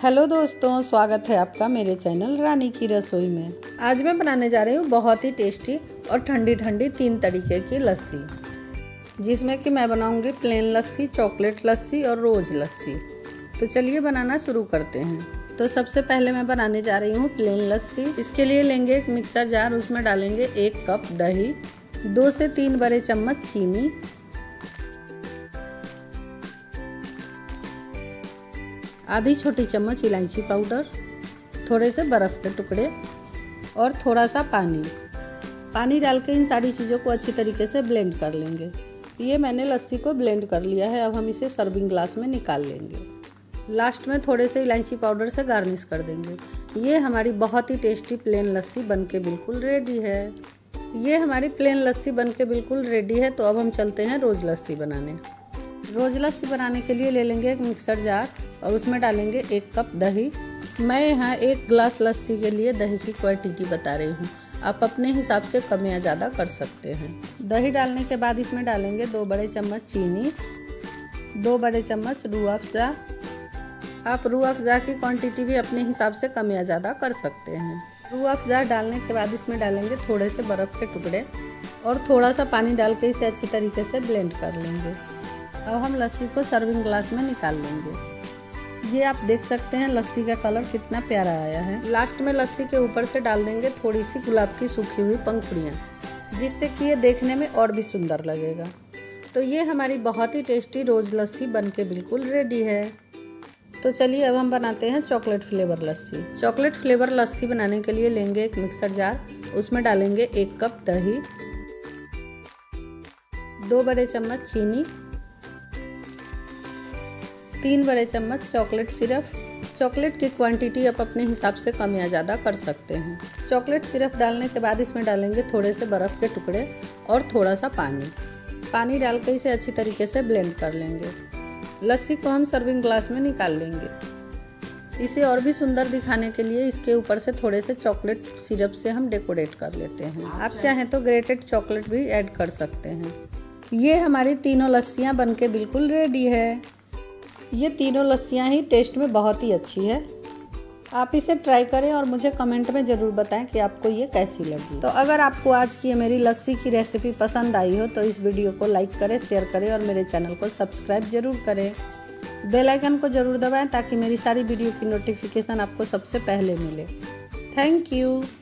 Hello दोस्तों, स्वागत है आपका मेरे चैनल रानी की रसोई में। आज मैं बनाने जा रही हूँ बहुत ही टेस्टी और ठंडी ठंडी 3 तरीके की लस्सी, जिसमें कि मैं बनाऊँगी प्लेन लस्सी, चॉकलेट लस्सी और रोज़ लस्सी। तो चलिए बनाना शुरू करते हैं। तो सबसे पहले मैं बनाने जा रही हूँ प्लेन लस्सी। इसके लिए लेंगे एक मिक्सर जार, उसमें डालेंगे 1 कप दही, 2 से 3 बड़े चम्मच चीनी, आधी छोटी चम्मच इलायची पाउडर, थोड़े से बर्फ़ के टुकड़े और थोड़ा सा पानी डाल के इन सारी चीज़ों को अच्छी तरीके से ब्लेंड कर लेंगे। ये मैंने लस्सी को ब्लेंड कर लिया है। अब हम इसे सर्विंग ग्लास में निकाल लेंगे। लास्ट में थोड़े से इलायची पाउडर से गार्निश कर देंगे। ये हमारी बहुत ही टेस्टी प्लेन लस्सी बनके बिल्कुल रेडी है। ये हमारी प्लेन लस्सी बनके बिल्कुल रेडी है। तो अब हम चलते हैं रोज़ लस्सी बनाने। रोज़ लस्सी बनाने के लिए ले लेंगे एक मिक्सर जार और उसमें डालेंगे 1 कप दही। मैं यहाँ 1 ग्लास लस्सी के लिए दही की क्वांटिटी बता रही हूँ, आप अपने हिसाब से कम या ज़्यादा कर सकते हैं। दही डालने के बाद इसमें डालेंगे 2 बड़े चम्मच चीनी, 2 बड़े चम्मच रूह अफ़ज़ा। आप रूह अफ़ज़ा की क्वांटिटी भी अपने हिसाब से कम या ज़्यादा कर सकते हैं। रूह अफ़ज़ा डालने के बाद इसमें डालेंगे थोड़े से बर्फ़ के टुकड़े और थोड़ा सा पानी डाल के इसे अच्छी तरीके से ब्लेंड कर लेंगे। अब हम लस्सी को सर्विंग ग्लास में निकाल लेंगे। ये आप देख सकते हैं लस्सी का कलर कितना प्यारा आया है। लास्ट में लस्सी के ऊपर से डाल देंगे थोड़ी सी गुलाब की सूखी हुई पंखुड़ियाँ, जिससे कि ये देखने में और भी सुंदर लगेगा। तो ये हमारी बहुत ही टेस्टी रोज़ लस्सी बनके बिल्कुल रेडी है। तो चलिए अब हम बनाते हैं chocolate flavour lassi. Chocolate flavour lassi बनाने के लिए लेंगे एक मिक्सर जार, उसमें डालेंगे 1 कप दही, 2 बड़े चम्मच चीनी, 3 बड़े चम्मच चॉकलेट सिरप। चॉकलेट की क्वांटिटी आप अपने हिसाब से कम या ज़्यादा कर सकते हैं। चॉकलेट सिरप डालने के बाद इसमें डालेंगे थोड़े से बर्फ़ के टुकड़े और थोड़ा सा पानी डाल के इसे अच्छी तरीके से ब्लेंड कर लेंगे। लस्सी को हम सर्विंग ग्लास में निकाल लेंगे। इसे और भी सुंदर दिखाने के लिए इसके ऊपर से थोड़े से चॉकलेट सिरप से हम डेकोरेट कर लेते हैं। आप चाहें तो ग्रेटेड चॉकलेट भी ऐड कर सकते हैं। ये हमारी तीनों लस्सियाँ बनके बिल्कुल रेडी है। ये तीनों लस्सियाँ ही टेस्ट में बहुत ही अच्छी है। आप इसे ट्राई करें और मुझे कमेंट में ज़रूर बताएं कि आपको ये कैसी लगी। तो अगर आपको आज की मेरी लस्सी की रेसिपी पसंद आई हो तो इस वीडियो को लाइक करें, शेयर करें और मेरे चैनल को सब्सक्राइब जरूर करें। बेल आइकन को ज़रूर दबाएं ताकि मेरी सारी वीडियो की नोटिफिकेशन आपको सबसे पहले मिले। Thank you.